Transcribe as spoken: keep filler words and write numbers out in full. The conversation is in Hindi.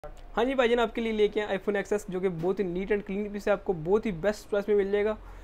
हाँ जी भाईजान, आपके लिए लेके आए आईफोन एक्स एस, जो कि बहुत ही नीट एंड क्लीन पीस है, आपको बहुत ही बेस्ट प्राइस में मिल जाएगा।